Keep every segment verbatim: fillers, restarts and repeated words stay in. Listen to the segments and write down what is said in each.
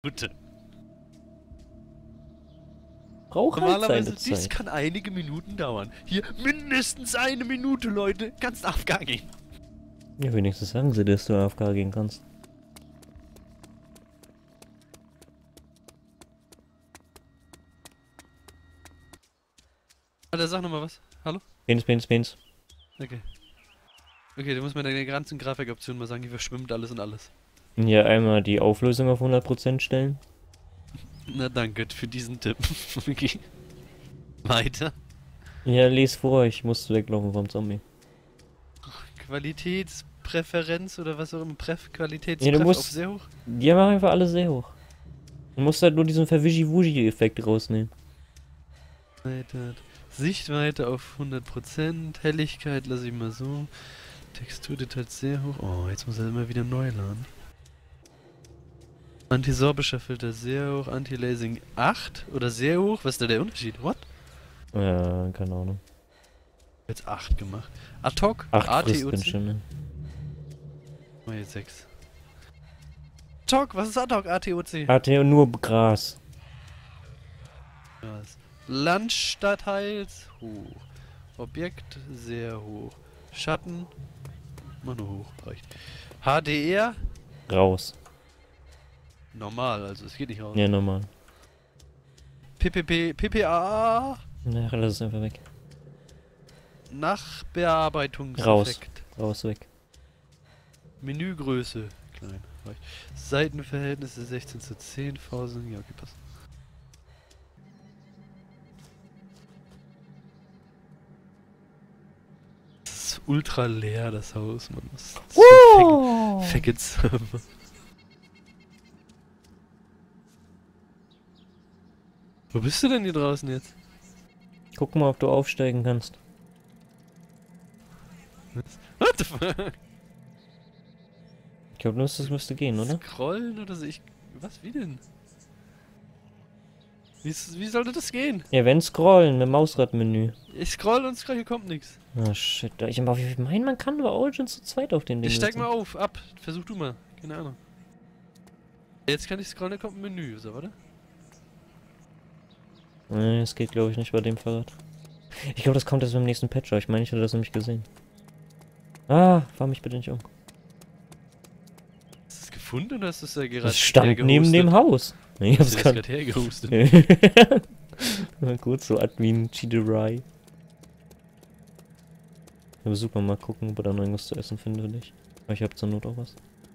Minute. Braucht Normalerweise, halt dies kann einige Minuten dauern. Hier, mindestens eine Minute, Leute. Kannst A F K gehen. Ja, wenigstens sagen sie, dass du A F K gehen kannst. Alter, sag nochmal was. Hallo? Penis, Penis, Penis. Okay. Okay, du musst mir deine ganzen Grafikoptionen mal sagen, die verschwimmt alles und alles. Ja, einmal die Auflösung auf hundert Prozent stellen. Na danke für diesen Tipp. Okay. Weiter. Ja, les vor, ich muss weglaufen vom Zombie. Qualitätspräferenz oder was auch immer. Pref, Ja, du Qualitätspräferenz musst- auf sehr hoch. Die machen einfach alle sehr hoch. Du musst halt nur diesen Verwischi-Wuschi-Effekt rausnehmen. Weiter. Sichtweite auf hundert Prozent. Helligkeit lasse ich mal so. Texturdetails sehr hoch. Oh, jetzt muss er immer wieder neu laden. Antisorbischer Filter sehr hoch. Anti-Lasing acht oder sehr hoch. Was ist da der Unterschied? What? Ja, keine Ahnung. Jetzt acht gemacht. Ad hoc. Acht frisst A T O bin C. schon, ne? Oh, jetzt sechs. Ad hoc. Was ist Ad hoc? A T O C. Hat er nur Gras. Was? Landstadtteils hoch. Objekt sehr hoch. Schatten. Mal nur hoch. Reicht. H D R. Raus. Normal, also es geht nicht raus. Ja, normal. P P P. P P A. Na, lass es einfach weg. Nachbearbeitungseffekt. Raus. Raus, weg. Menügröße. Klein. Reicht. Seitenverhältnisse sechzehn zu zehn. Tausend. Ja, okay, passt. Das ist ultra leer, das Haus, man. Das ist so Faggot-Server. Wo bist du denn hier draußen jetzt? Guck mal, ob du aufsteigen kannst. What the fuck? Ich glaube, das müsste gehen, oder? Scrollen oder so? Ich. Was? Wie denn? Wie, ist- wie sollte das gehen? Ja, wenn scrollen, mit Mausradmenü. Ich scroll und scroll, hier kommt nichts. Ah, shit. Ich meine, man kann nur Origins zu zweit auf den Ding Ich steig setzen. mal auf, ab. Versuch du mal. Keine Ahnung. Jetzt kann ich scrollen, da kommt ein Menü. So, warte. Nee, das geht, glaube ich, nicht bei dem Fahrrad. Ich glaube, das kommt erst beim nächsten Patcher. Ich meine, ich hatte das nämlich gesehen. Ah, fahr mich bitte nicht um. Hast du es gefunden oder hast du es ja gerade Das stand neben dem Haus. Nee, ich Hast hab's du das gerade... gerade hergehostet? Na gut, so Admin Cheaterei. Aber super, mal gucken, ob er dann irgendwas zu essen findet oder nicht. Aber ich hab zur Not auch was.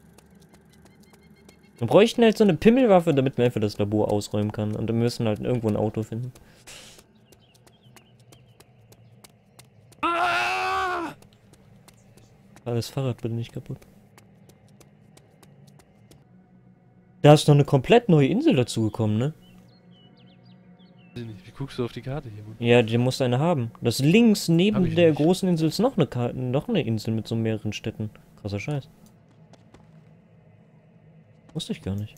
Wir bräuchten halt so eine Pimmelwaffe, damit man einfach das Labor ausräumen kann. Und dann müssen wir halt irgendwo ein Auto finden. Ah! Aber das Fahrrad bitte nicht kaputt. Da ist noch eine komplett neue Insel dazugekommen, ne? Weiß ich nicht. Wie guckst du auf die Karte hier? Mann? Ja, die muss eine haben. Das links Hab neben ich der nicht. großen Insel ist noch eine, Ka noch eine Insel mit so mehreren Städten. Krasser Scheiß. Wusste ich gar nicht.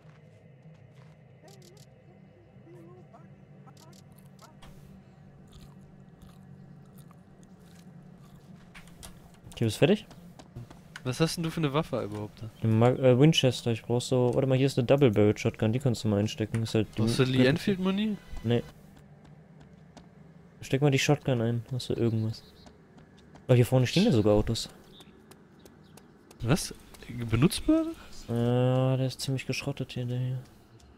Okay, bist du fertig? Was hast denn du für eine Waffe überhaupt da? Ein Ma äh, Winchester, ich brauch so... Warte mal, hier ist eine Double Barrel Shotgun, die kannst du mal einstecken. Ist halt... Brauchst du Lee Enfield Muni? Nee. Steck mal die Shotgun ein, hast du irgendwas. Oh, hier vorne stehen ja sogar Autos. Was? Benutzbar? Ah, der ist ziemlich geschrottet hier, der hier.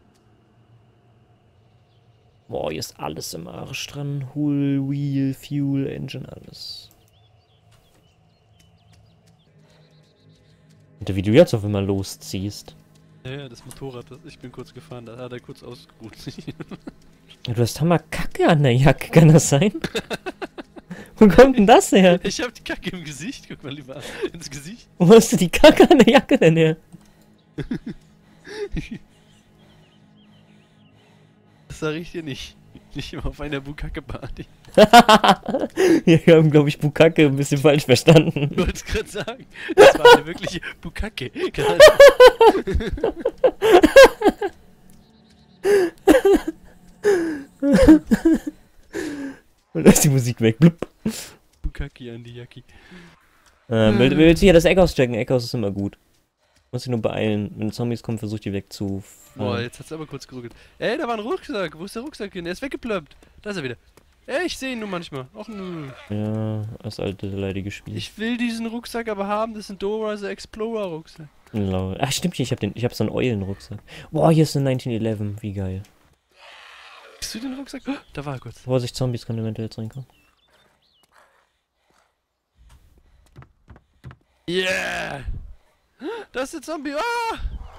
Boah, hier ist alles im Arsch dran. Hull, Wheel, Fuel, Engine, alles. Und wie du jetzt auf einmal losziehst. Ja, ja, das Motorrad, das, ich bin kurz gefahren, da hat er kurz ausgeruht. Ja, du hast hammer Kacke an der Jacke, kann das sein? Wo kommt denn das her? Ich hab die Kacke im Gesicht, guck mal lieber ins Gesicht. Wo hast du die Kacke an der Jacke denn her? Das sag ich dir nicht. Nicht immer auf einer Bukake-Party. Wir haben, glaube ich, Bukake ein bisschen falsch verstanden. Ich wollte es gerade sagen. Das war eine wirkliche Bukake. Gerade. Und da ist die Musik weg. Blub. Bukake an die Jacki. Ähm, will- willst du hier das Eckhaus checken? Eckhaus ist immer gut. Muss ich nur beeilen. Wenn Zombies kommen, versuch die wegzufahren. Boah, jetzt hat's aber kurz geruckelt. Ey, da war ein Rucksack. Wo ist der Rucksack hin? Er ist weggeplöppt. Da ist er wieder. Ey, ich sehe ihn nur manchmal. Auch nur. Ja, das alte leidige Spiel. Ich will diesen Rucksack aber haben. Das ist ein Dora the Explorer Rucksack. Lol. Ach, stimmt nicht. Ich hab, den, ich hab so einen Eulenrucksack. Boah, hier ist eine neunzehnhundertelf. Wie geil. Siehst du den Rucksack? Oh, da war er kurz. Vorsicht, Zombies können eventuell jetzt reinkommen. Yeah! Da ist der Zombie. Ah!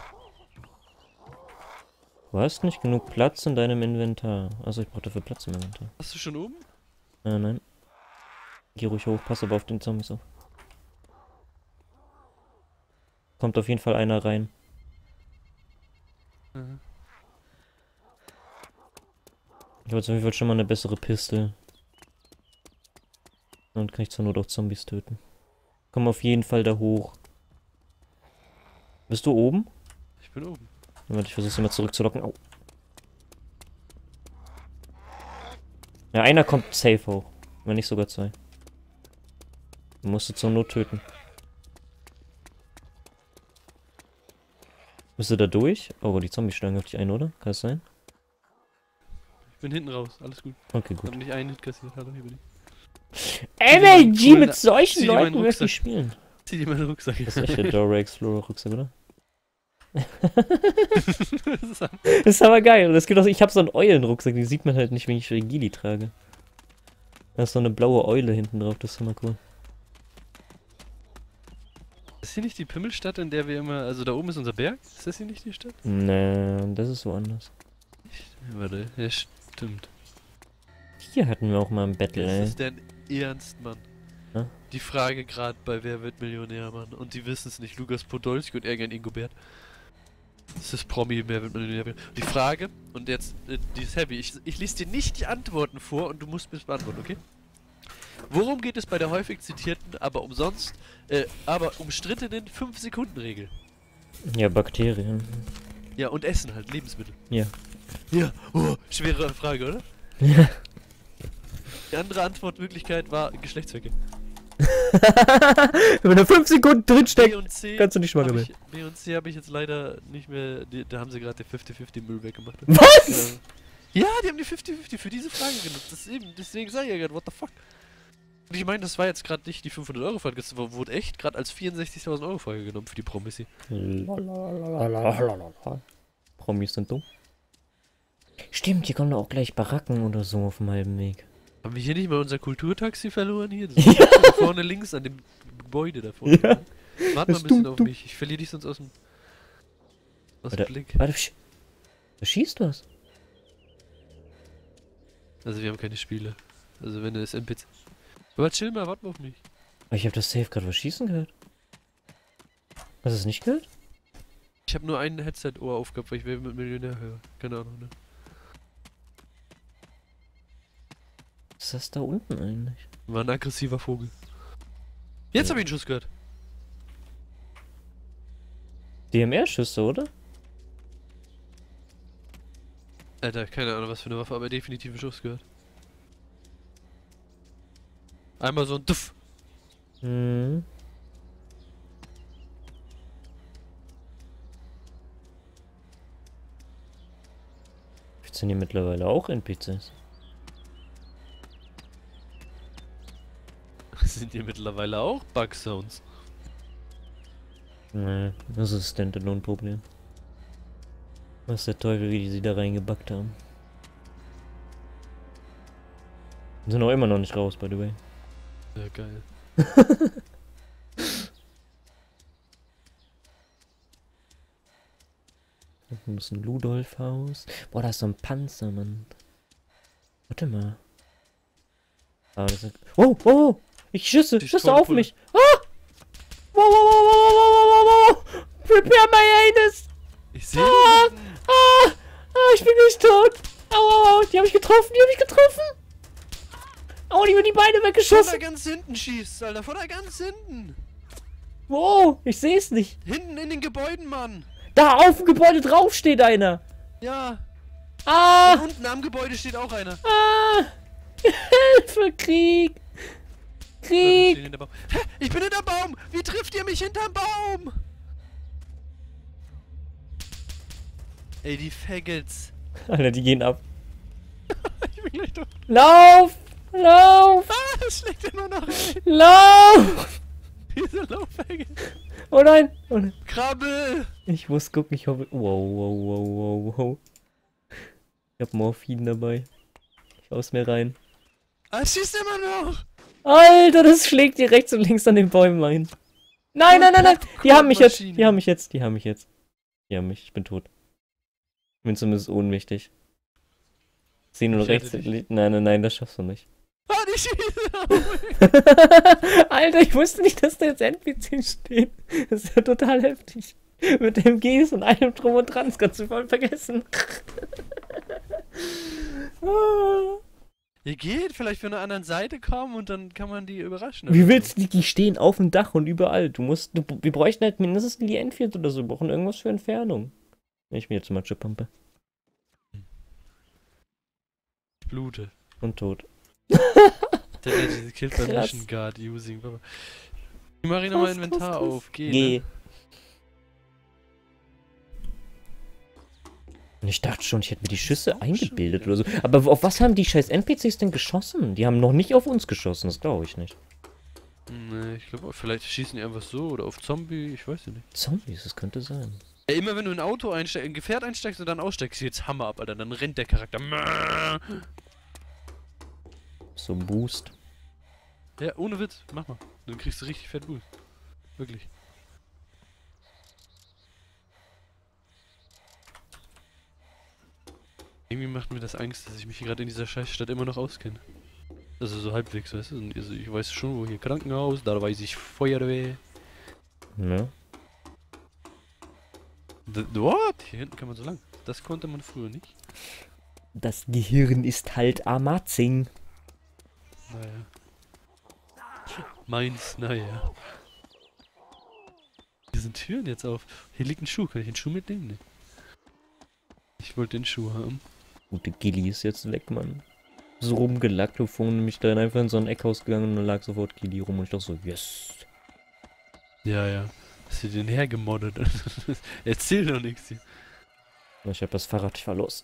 Du hast nicht genug Platz in deinem Inventar. Also ich brauche dafür Platz im Inventar. Hast du schon oben? Äh, nein. Geh ruhig hoch, pass aber auf den Zombies auf. Kommt auf jeden Fall einer rein. Mhm. Ich habe jetzt auf jeden Fall schon mal eine bessere Pistole. Und kann ich zur Not auch Zombies töten. Komm auf jeden Fall da hoch. Bist du oben? Ich bin oben. Warte, ich versuch's immer zurückzulocken. Au. Ja, einer kommt safe hoch. Wenn nicht sogar zwei. Du musst du zur Not töten. Bist du da durch? Oh, die Zombies schlagen auf dich ein, oder? Kann es sein? Ich bin hinten raus. Alles gut. Okay, Ich gut. hab nicht einen Hit kassiert. Hallo, hier bin ich. M L G mit Zieh solchen dir meinen Leuten möchte Rucksack. ich spielen. Zieh dir meinen Rucksack. Das ist echt der Dora Explorer Rucksack, oder? Das ist am- Das ist aber geil. Und es gibt auch, ich habe so einen Eulenrucksack, die sieht man halt nicht, wenn ich Regili trage. Da ist so eine blaue Eule hinten drauf, das ist immer cool. Ist hier nicht die Pimmelstadt, in der wir immer... Also da oben ist unser Berg? Ist das hier nicht die Stadt? Nee, das ist woanders. Warte, ja stimmt. Hier hatten wir auch mal ein Battle, Das ey. ist dein Ernst, Mann. Ja? Die Frage gerade bei Wer wird Millionär, Mann. Und die wissen es nicht. Lukas Podolski und Ergen Ingobert. Das ist Promi, Wer wird Millionär. Die Frage, und jetzt, äh, die ist heavy. Ich, ich lese dir nicht die Antworten vor und du musst mir es beantworten, okay? Worum geht es bei der häufig zitierten, aber umsonst, äh, aber umstrittenen fünf Sekunden Regel? Ja, Bakterien. Ja, und Essen halt, Lebensmittel. Ja. Ja, oh, schwere Frage, oder? Ja. Die andere Antwortmöglichkeit war Geschlechtsverkehr. Wenn da fünf Sekunden B drinsteckt, und C kannst du nicht schwanger hab werden. ich, B und C habe ich jetzt leider nicht mehr. Die, da haben sie gerade den fünfzig fünfzig Müll weggemacht. Was? Ja, die haben die fünfzig fünfzig für diese Frage genutzt. Das ist eben, deswegen sage ich ja gerade, what the fuck. Und ich meine, das war jetzt gerade nicht die fünfhundert Euro Frage, das wurde echt gerade als vierundsechzigtausend Euro Frage genommen für die Promis hier. Promis sind dumm. Stimmt, hier kommen doch auch gleich Baracken oder so auf dem halben Weg. Haben wir hier nicht mal unser Kulturtaxi verloren hier? Das ist da vorne links an dem Gebäude da vorne. Ja. Warte mal Das ein bisschen du- auf du- mich. Ich verliere dich sonst aus dem, aus dem Warte. Blick. Warte, sch da schießt was. Also wir haben keine Spiele. Also wenn es N P C. Aber chill mal, warte mal auf mich. Aber ich habe das safe gerade was schießen gehört. Hast du es nicht gehört? Ich habe nur ein Headset-Ohr aufgehabt, weil ich Wer mit Millionär höre. Keine Ahnung, ne? Was ist das da unten eigentlich? War ein aggressiver Vogel. Jetzt Ja. habe ich einen Schuss gehört. D M R-Schüsse, oder? Alter, keine Ahnung was für eine Waffe, aber definitiv einen Schuss gehört. Einmal so ein Duff. Hm. Jetzt sind hier mittlerweile auch N P Cs. Sind hier mittlerweile auch Bug-Sounds? Nee, das ist ein Standalone-Problem. Was der Teufel, wie die sie da reingebackt haben. Sind auch immer noch nicht raus, by the way. Ja, geil. Da ist ein Ludolf-Haus. Boah, da ist so ein Panzer, Mann. Warte mal. Ah, das ist... Oh, oh, oh! Ich schüsse! Die Schüsse auf Strompulle. mich! Ah! Wow, wow, wow, wow, wow, wow, wow! Prepare my anus! Ich sehe Ah! Ah! Ah, ich bin nicht tot! Au, au, au! Die hab ich getroffen! Die hab ich getroffen! Oh, die mir die Beine Von da weggeschossen! ganz hinten schießt, Alter. Von da ganz hinten. Wow! Ich seh's nicht! Hinten in den Gebäuden, Mann. Da auf dem Gebäude drauf steht einer! Ja. Ah! Und unten am Gebäude steht auch einer. Ah! Hilfe, Krieg! Ich Krieg! stehe hinter Baum. Hä? Ich bin hinterm Baum. Wie trifft ihr mich hinterm Baum? Ey, die Faggots. Alter, die gehen ab. Ich bin gleich doch. Lauf! Lauf! Ah, das schlägt immer noch, ey. Lauf! Diese Laufhänge. Oh nein! Oh nein. Krabbel! Ich muss gucken, ich hoffe... Wow, wow, wow, wow, wow. Ich hab Morphin dabei. Ich hau's mir rein. Ah, es schießt immer noch! Alter, das schlägt dir rechts und links an den Bäumen ein. Nein, nein, nein, nein! Die haben mich jetzt! Die haben mich jetzt! Die haben mich jetzt! Die haben mich, ich bin tot. Ich bin zumindest ohnmächtig. Ich seh nur Ich rechts. hätte dich. Nein, nein, nein, das schaffst du nicht. Ah, die schießen! Alter, ich wusste nicht, dass da jetzt N P Cs stehen. Das ist ja total heftig. Mit M Gs und allem drum und dran, das kannst du voll vergessen. Ihr geht vielleicht von der anderen Seite kommen und dann kann man die überraschen. Wie willst du die? Die stehen auf dem Dach und überall. Du musst, du, wir bräuchten halt mindestens die Enfield oder so. Wir brauchen irgendwas für Entfernung. Ich bin jetzt Matschepampe. Ich blute. Und tot. Der hat diese Kill by Krass. Mission Guard using. Ich mach ihn nochmal Inventar auf. Geh. Geh. Ne? Und ich dachte schon, ich hätte mir die Schüsse eingebildet oder so. Aber auf was haben die scheiß N P Cs denn geschossen? Die haben noch nicht auf uns geschossen, das glaube ich nicht. Ne, ich glaube, vielleicht schießen die einfach so oder auf Zombie, ich weiß ja nicht. Zombies, das könnte sein. Ja, immer wenn du in ein Auto einsteigst, ein Gefährt einsteigst und dann aussteigst, jetzt Hammer ab, Alter, dann rennt der Charakter. So ein Boost. Ja, ohne Witz, mach mal. Dann kriegst du richtig fett Boost. Wirklich. Irgendwie macht mir das Angst, dass ich mich gerade in dieser Scheißstadt immer noch auskenne. Also so halbwegs, weißt du? Also ich weiß schon, wo hier Krankenhaus, da weiß ich Feuerwehr. Ne? D what? Hier hinten kann man so lang. Das konnte man früher nicht. Das Gehirn ist halt amazing. Naja. Meins, naja. Hier sind Türen jetzt auf. Hier liegt ein Schuh. Kann ich den Schuh mitnehmen? Nee. Ich wollte den Schuh haben. Gute Gilly ist jetzt weg, Mann. So rumgelackt, bevor nämlich dann einfach in so ein Eckhaus gegangen und dann lag sofort Gilly rum und ich dachte so, yes. Ja, ja. Hast du den hergemoddet? Erzähl doch nichts hier. Ich hab das Fahrrad, ich fahr los.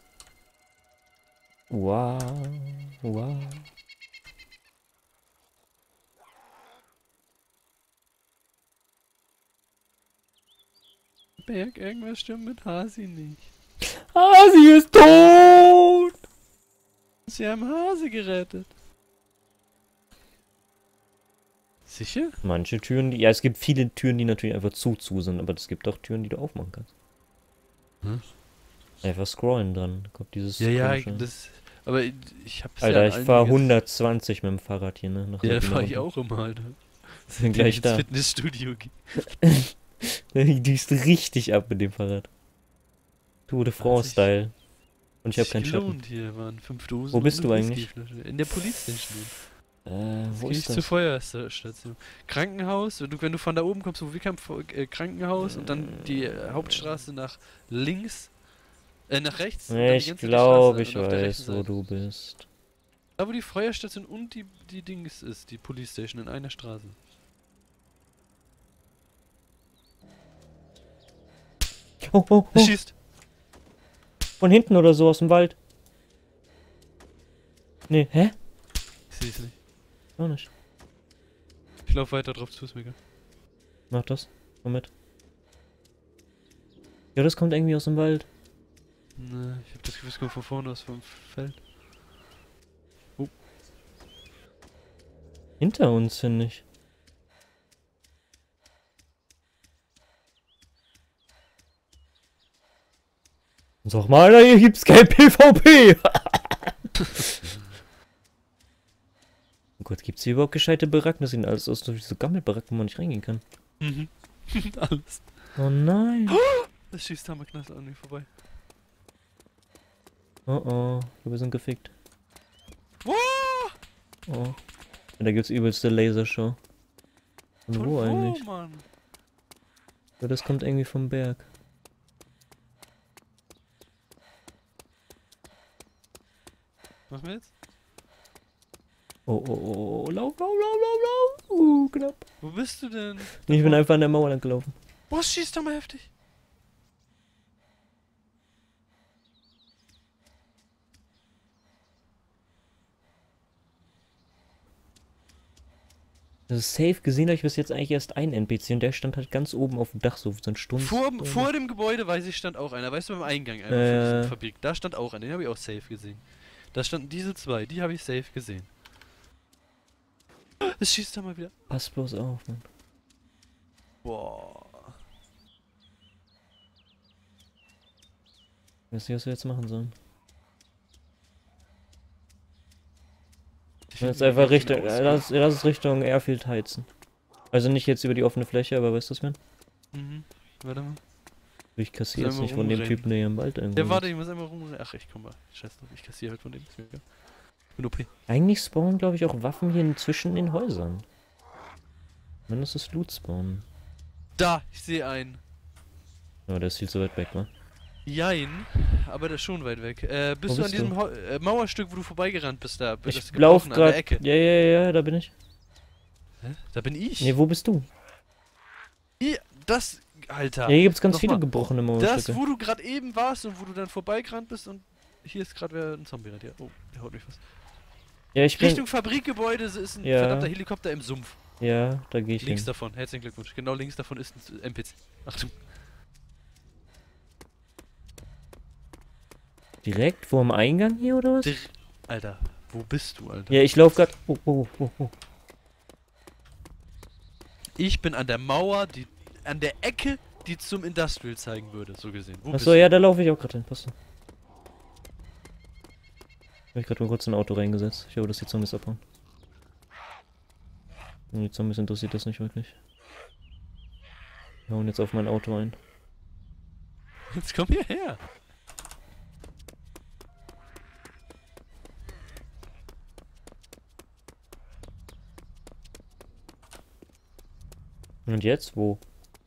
Wow, wow. Berg, irgendwas stimmt mit Hasi nicht. Hasi ist tot! Sie haben Hasi gerettet. Sicher? Manche Türen, die, ja, es gibt viele Türen, die natürlich einfach zu zu sind, aber es gibt auch Türen, die du aufmachen kannst. Hm? Einfach scrollen dran. Kommt dieses Ja, ja, komische- das. Aber ich, ich hab's Alter, ja ich an fahr einiges- hundertzwanzig mit dem Fahrrad hier, ne? Nach Ja, Norden. fahr ich auch immer, Alter. Sind gleich ins da. Fitnessstudio geht. Du düst richtig ab mit dem Fahrrad. Tour de France-Style. Und ich hab keinen Schatten. gelohnt hier, waren fünf Dosen. Wo bist und du eine eigentlich? Whiskyflasche. In der Police-Station. Äh, wo Geh ist ich zur das? Feuerstation. Krankenhaus, wenn du, wenn du von da oben kommst, wo wir kamen, äh, Krankenhaus und dann die äh, Hauptstraße nach links, äh, nach rechts. und dann die Ich ganze glaube, Straße ich und auf der weiß, rechten wo Seite. du bist. Da, wo die Feuerstation und die, die Dings ist, die Police Station in einer Straße. Oh, oh, Es oh. schießt! Von hinten oder so aus dem Wald. Nee, hä? Ich seh's nicht. Auch nicht. Ich lauf weiter drauf zu, ist mir egal. Mach das. Komm mit. Ja, das kommt irgendwie aus dem Wald. Ne, ich hab das Gefühl, es kommt von vorne aus vom Feld. Hinter uns, finde ich. Sag mal, Alter, hier gibt's kein PvP! Oh Gott, gibt's hier überhaupt gescheite Baracken? Das sehen alles aus wie so Gammelbaracken, wo man nicht reingehen kann. Mhm. Alles. Oh nein. Das schießt Hammerknaster an mir vorbei. Oh oh, wir sind gefickt. Wow! Oh. Ja, da gibt's übelste Lasershow. Und Von wo wo, eigentlich? Mann? Ja, das kommt irgendwie vom Berg. Was wir jetzt? Oh, oh, oh, oh, lauf, lauf, lauf, lauf, lauf. Uh, knapp. Wo bist du denn? Ich bin einfach an der Mauer lang gelaufen. Boah, schießt doch mal heftig. Also safe gesehen habe ich bis jetzt eigentlich erst einen N P C und der stand halt ganz oben auf dem Dach, so so ein Stunde. Vor, vor dem Gebäude, weiß ich, stand auch einer. Weißt du, beim Eingang einmal Äh. von dieser Fabrik. Da stand auch einer, den habe ich auch safe gesehen. Da standen diese zwei, die habe ich safe gesehen. Es schießt da mal wieder. Pass bloß auf, Mann. Boah. Ich weiß nicht, was wir jetzt machen sollen. Ich Lass find, einfach wie die Richtung, aussehen. lass, lass es Richtung Airfield heizen. Also nicht jetzt über die offene Fläche, aber weißt du, was ich meine? Mhm. Warte mal. Ich kassiere jetzt Sollen wir nicht von dem rumrennen? Typen, der hier im Wald irgendwo Ja, warte, ist. ich muss einmal rum. Ach, ich komm mal. Scheiß drauf, ich kassiere halt von dem. Ich bin O P. Eigentlich spawnen, glaube ich, auch Waffen hier zwischen den Häusern. Wenn das ist Loot spawnen. Da, ich sehe einen. Oh, der ist viel zu weit weg, ne? Jein, aber der ist schon weit weg. Äh, bist Wo du an bist diesem Hau- äh, Mauerstück, wo du vorbeigerannt bist, da? Das Ich gebrochen lauf an der grad. Ecke. Ja, ja, ja, da bin ich. Hä? Da bin ich? Nee, wo bist du? Hier, das, Alter. Ja, hier gibt's ganz Noch viele mal. gebrochene Das, Mauerstücke. wo du gerade eben warst und wo du dann vorbeigerannt bist und hier ist gerade wer ein Zombie rennt. Ja. Oh, der haut mich fast. Ja, ich bin. Richtung Fabrikgebäude ist ein Ja. verdammter Helikopter im Sumpf. Ja, da gehe ich Links hin. davon, herzlichen Glückwunsch. Genau links davon ist ein N P C. Achtung. Direkt vor dem Eingang hier oder was? Der, Alter, wo bist du, Alter? Ja, ich lauf grad. Oh, oh, oh, oh. Ich bin an der Mauer, die an der Ecke, die zum Industrial zeigen würde, so gesehen. Wo Achso, bist ja, da laufe ich auch gerade hin. Passt. Hab ich gerade mal kurz ein Auto reingesetzt. Ich hoffe, dass die Zombies abhauen. Und die Zombies interessiert das nicht wirklich. Die hauen jetzt auf mein Auto ein. du? Jetzt komm hierher. Und jetzt? Wo?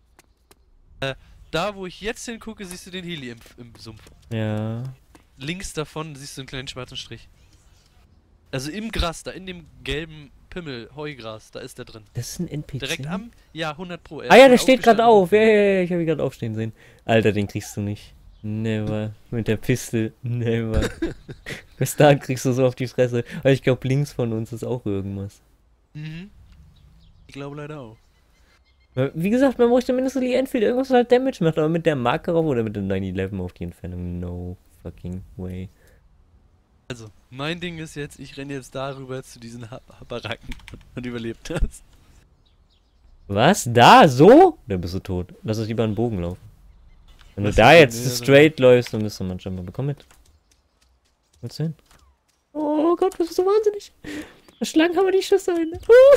Da, wo ich jetzt hingucke, siehst du den Heli im, im Sumpf. Ja. Links davon siehst du einen kleinen schwarzen Strich. Also im Gras, da in dem gelben Pimmel, Heugras, da ist der drin. Das ist ein N P C. Direkt am, ja, hundert Pro. Er Ah ist ja, schon der steht gerade aufgestanden. auf. Ja, ja, ja, ich habe ihn gerade aufstehen sehen. Alter, den kriegst du nicht. Never. Mit der Pistole. Never. Bis dahin kriegst du so auf die Fresse. Aber ich glaube, links von uns ist auch irgendwas. Mhm. Ich glaube leider auch. Wie gesagt, man bräuchte mindestens die Enfield, irgendwas was halt Damage macht, aber mit der Marke drauf oder mit der neun elf auf die Entfernung, no fucking way. Also, mein Ding ist jetzt, ich renne jetzt darüber zu diesen ha Baracken und überlebt das. Was? Da? So? Dann bist du tot. Lass uns lieber einen Bogen laufen. Wenn Was du da ist jetzt denn der straight läufst, dann bist du manchmal bekomm mit. Willst du hin? Oh Gott, bist du so wahnsinnig. Schlangen haben wir die Schüsse ein.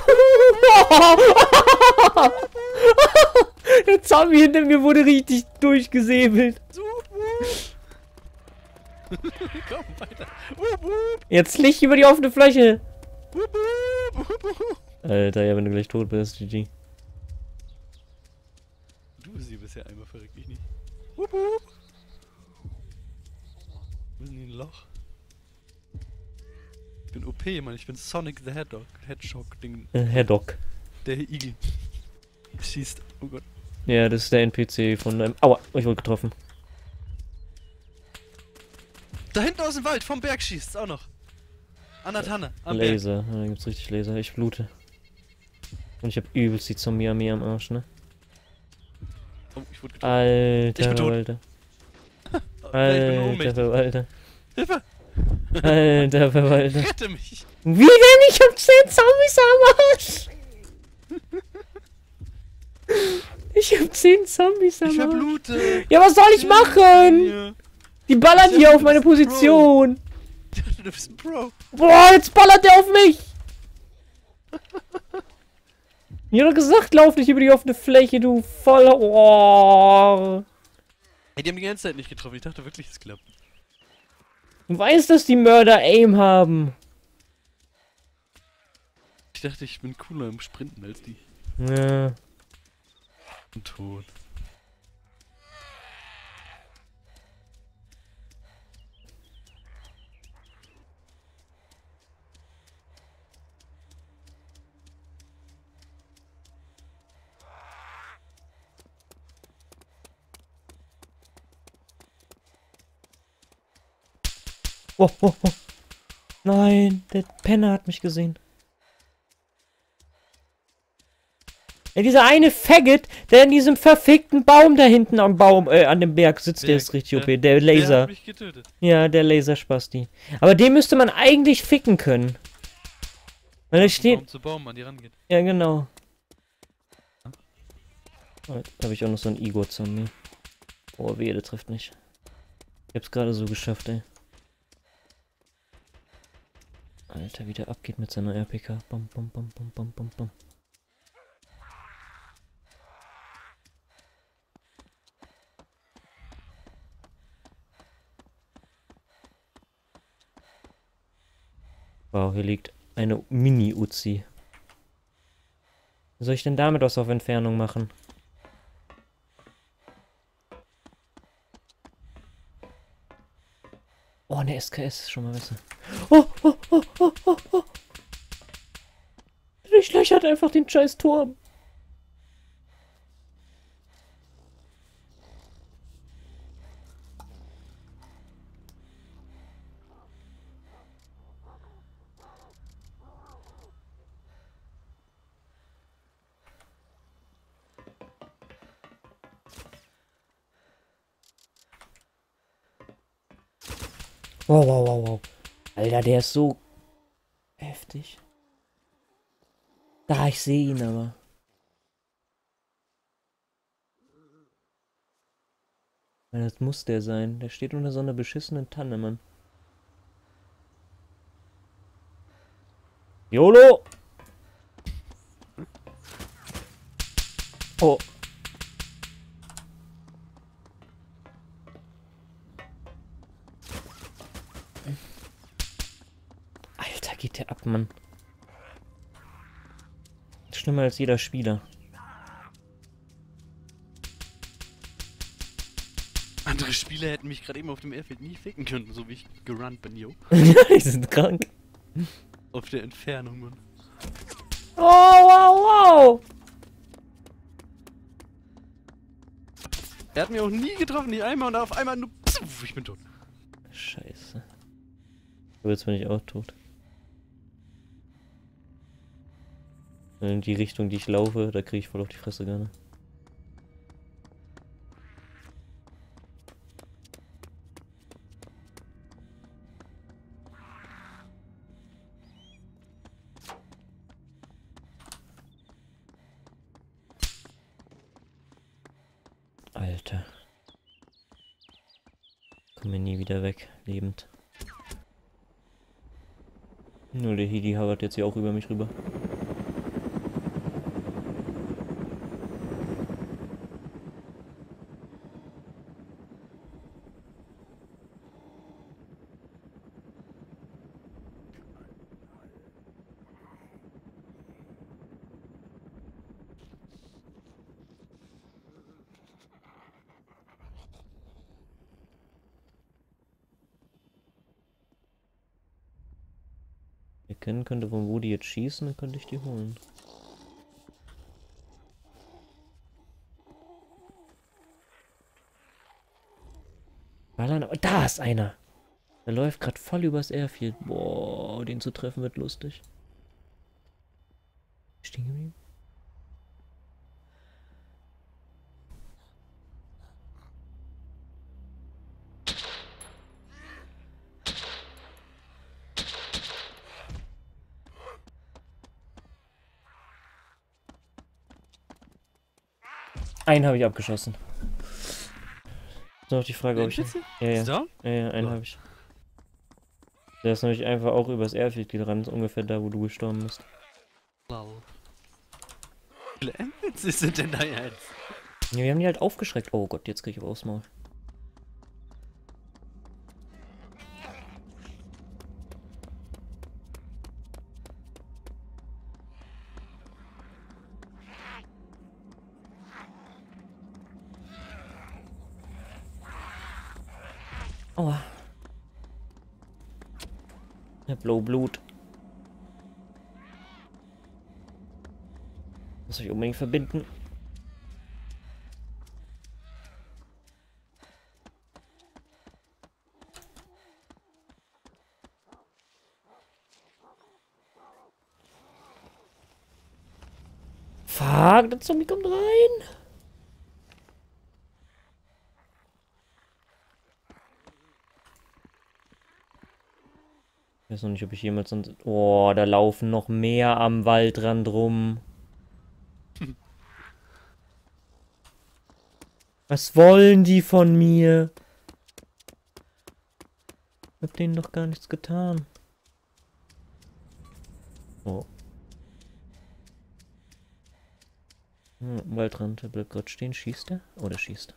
Der Zombie hinter mir wurde richtig durchgesäbelt. So, komm weiter. Wup, wup, Jetzt Licht über die offene Fläche. wup, wup, wup, wup. Alter, ja, wenn du gleich tot bist, G G. Du bist hier bisher einmal verrückt, ich nicht. Wup, wup. Wo ist denn hier ein Loch? Ich bin O P, Mann. Ich bin Sonic the Hedgehog. Hedgehog, Ding. Äh, Herr Doc. Der Igel. Schießt. Oh Gott. Ja, das ist der N P C von einem. Aua, ich wurde getroffen. Da hinten aus dem Wald, vom Berg schießt's auch noch. An der Tanne, am Berg. Laser, ja, da gibt's richtig Laser. Ich blute. Und ich hab übelst die Zombie-Armee am Arsch, ne? Oh, ich wurde getroffen. Alter, Ich bin tot. Verwalter. Oh, ich bin Alter, ohnmächtig. Verwalter. Hilfe! Alter, Verwalter. Rette mich! Wie denn? Ich hab zehn Zombies am Arsch! Ich hab zehn Zombies am Ich Arsch. verblute! Ja, was soll ich machen? Ja. Die ballern Ich hier dachte, auf meine du bist ein Pro. Position. Ich dachte, du bist ein Pro. Boah, jetzt ballert der auf mich. Ich hab doch gesagt, lauf nicht über die offene Fläche, du voller. Oh. Ey, die haben die ganze Zeit nicht getroffen. Ich dachte wirklich, es klappt. Du weißt, dass die Mörder Aim haben. Ich dachte, ich bin cooler im Sprinten als die. Ja. Und tot. Oh, oh, oh. Nein, der Penner hat mich gesehen. Ja, dieser eine Faggot, der in diesem verfickten Baum da hinten am Baum, äh, an dem Berg sitzt, der Berg, ist richtig ja. O P. Der Laser. Der hat mich getötet. Ja, der Laserspasti. Aber den müsste man eigentlich ficken können. Weil er steht... Baum zu Baum an die rangeht. Ja, genau. Oh, jetzt habe ich auch noch so einen Igor-Zombie. Oh, wehe, der trifft nicht. Ich hab's gerade so geschafft, ey. Alter, wie der abgeht mit seiner R P K. Bam, bam, bam, bam, bam, bam, bam. Wow, hier liegt eine Mini-Uzi. Was soll ich denn damit was auf Entfernung machen? Oh, eine S K S ist schon mal besser. Oh, oh, oh, oh, oh, oh. Durchlöchert einfach den scheiß Turm. Wow, wow, wow, wow. Alter, der ist so heftig. Da, ich sehe ihn aber. Ja, das muss der sein. Der steht unter so einer beschissenen Tanne, Mann. YOLO! Oh. Alter, geht der ab, Mann. Schlimmer als jeder Spieler. Andere Spieler hätten mich gerade eben auf dem Airfield nie ficken können, so wie ich gerannt bin, yo. Die sind krank. Auf der Entfernung, Mann. Oh, wow, wow! Er hat mich auch nie getroffen, nicht einmal und auf einmal nur... Pff, ich bin tot. Scheiße. So, jetzt bin ich auch tot. In die Richtung, die ich laufe, da kriege ich voll auf die Fresse gerne. Alter. Komm mir nie wieder weg, lebend. Nur der Hidi havert jetzt hier auch über mich rüber. Erkennen könnte, von wo die jetzt schießen, dann könnte ich die holen. Ballern, aber da ist einer! Der läuft gerade voll übers Airfield. Boah, den zu treffen wird lustig. Stehen geblieben? Einen habe ich abgeschossen. Ist noch die Frage, ob ich... Ja, ja. So? Ja, ja, einen So. habe ich. Der ist nämlich einfach auch übers Airfield gerannt, ungefähr da, wo du gestorben bist. Wow. Wie viele N P Cs sind denn da jetzt? Ja, wir haben die halt aufgeschreckt. Oh Gott, jetzt krieg ich aber aufs Maul. Aua. Der Blowblut. Muss ich unbedingt verbinden. Fuck, der Zombie kommt rein. Ich weiß noch nicht, ob ich jemals... Sonst... Oh, da laufen noch mehr am Waldrand rum. Was wollen die von mir? Ich hab denen doch gar nichts getan. Oh. Hm, Waldrand, der bleibt gerade stehen. Schießt er? Oh, der schießt.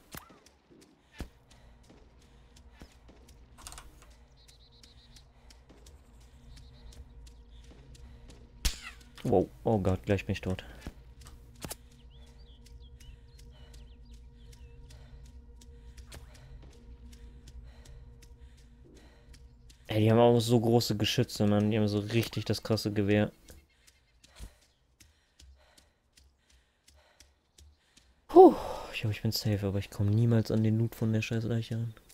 Wow, oh Gott, gleich bin ich tot. Ey, die haben auch so große Geschütze, Mann. Die haben so richtig das krasse Gewehr. Puh, ich glaube, ich bin safe, aber ich komme niemals an den Loot von der scheiß Leiche ran.